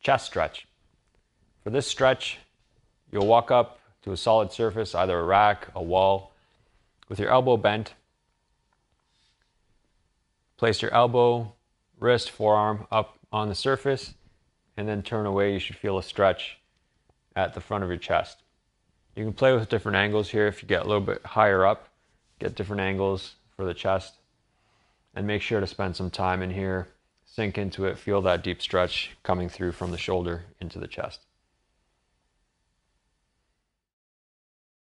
chest stretch. For this stretch, you'll walk up to a solid surface, either a rack, a wall, with your elbow bent. Place your elbow, wrist, forearm up on the surface, and then turn away. You should feel a stretch at the front of your chest. You can play with different angles here. If you get a little bit higher up, get different angles for the chest. And make sure to spend some time in here, sink into it, feel that deep stretch coming through from the shoulder into the chest.